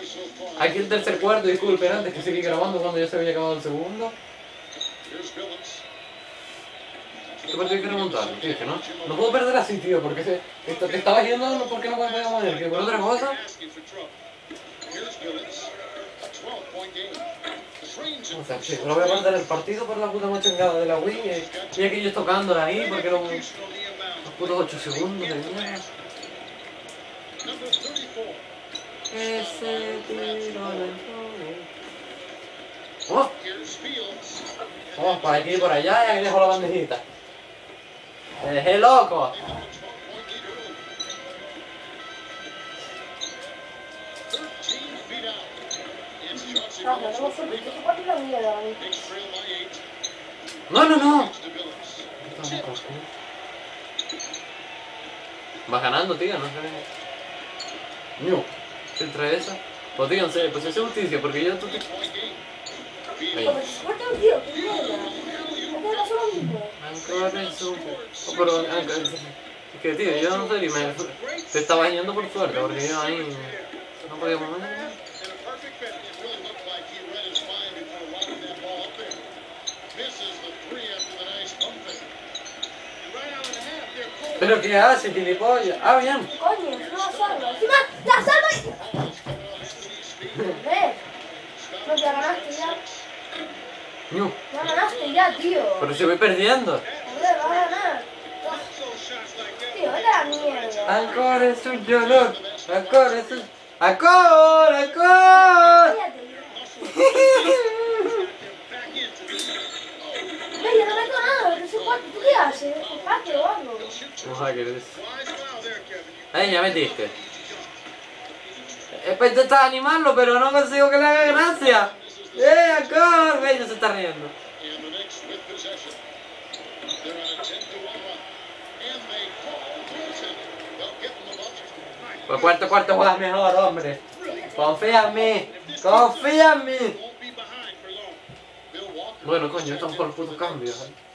Aquí el tercer cuarto, disculpen, antes que seguí grabando cuando ya se había acabado el segundo. Este partido hay que remontarlo, tío, que no. No puedo perder así, tío, porque te estaba yendo, no porque no podía mover, que por otra cosa. O sea, sí, no voy a perder el partido por la puta mochangada de la Wii. Y aquellos tocando ahí, porque los putos 8 segundos de mierda. Ese tiro del ¡oh! Vamos por aquí y por allá y aquí dejo la bandejita. ¡Me dejé loco! No, no, no. Vas ganando, tío, no sé. No. Entre esa. Pues díganse, pues es justicia, porque yo tú te. Ahí. Pero, es que tío, yo no sé, te estaba yendo por suerte, porque yo ahí no podía mover. ¿Pero qué hace, gilipollas? Ah, bien. Coño, no salva. ¡Encima! ¡La salva! No te ganaste ya. No. Ya ganaste ya, tío. Pero si voy perdiendo. Joder, vas a ganar. Tío, vete a la mierda. Ancor es un llorón. Ancor es un. ¡Ancor! ¡Ancor! Cállate. Yo no meto nada, no sé cuánto. ¿Tú qué haces? ¿Empate o algo? ¿Cómo hacker es? Ahí ya metiste. He intentado animarlo, pero no consigo que le haga gracia. Ancor! Ve, ya se está riendo. Pues cuarto juegas mejor, hombre. Confía en mí. Confía en mí. Bueno, coño, estamos con el puto cambio.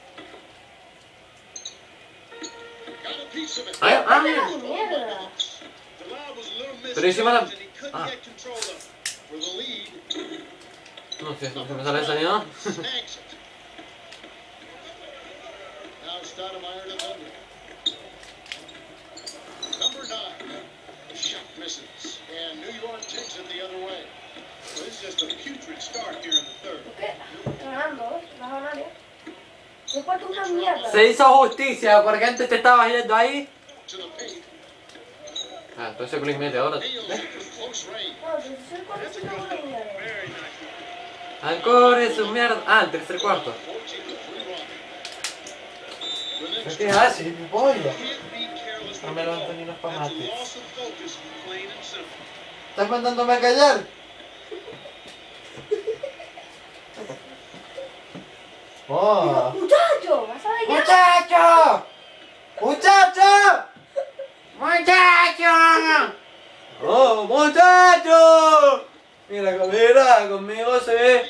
Mira. Mierda. Pero encima la. Ah. No sé, no se me sale esa ni nada. ¿Qué? Ganando, vas a ganar, ¿eh? ¿Cuánto una mierda? Se hizo justicia, porque antes te estabas yendo ahí. Ah, entonces Blink mete ahora. No, pero si soy cuánto es una mierda. Ancor es un mierda. Ah, el tercer cuarto. ¿Qué haces, mi polla? No me levanto ni unos pamates. ¿Estás mandándome a callar? ¡Oh! ¡Muchacho! ¿Vas a ver ya? ¡Muchacho! ¡Muchacho! ¡Muchacho! ¡Oh, muchacho! Mira, conmigo se ve.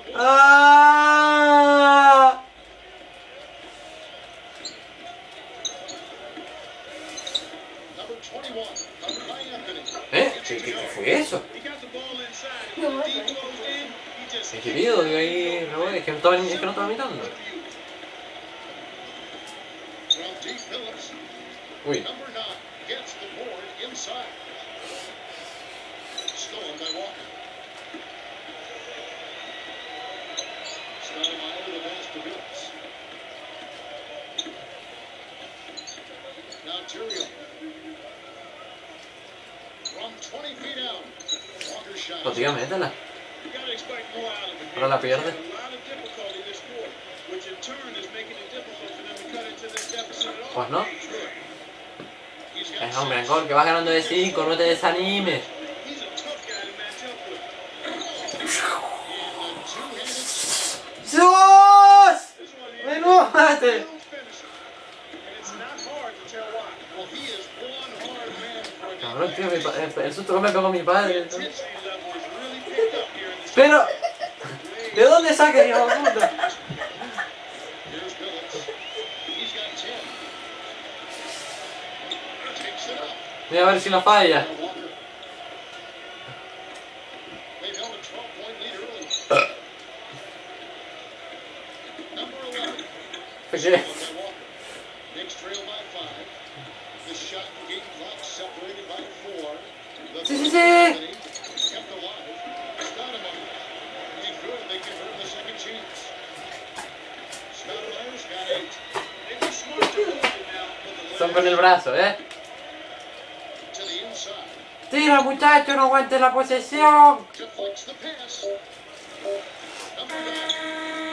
¡Ah! ¿Qué fue eso? No, ¿Qué video de ahí, Robert? Es que no estaba mirando. Uy. Pues tío, métela. Ahora la pierde. Pues no. Hombre, Ancor, que vas ganando de 5, no te desanimes. ¡Dios! ¡Menúate! Cabrón, tío, el susto que me pegó mi padre. Pero, ¿de dónde saca, hijo de puta? Voy a ver si no falla. Porque... Sí, sí, sí. Son con el brazo, ¿eh? Tira, muchacho, no aguantes la posesión.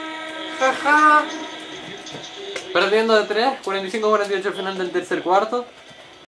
Jaja. Perdiendo de 3, 45-48 al final del tercer cuarto.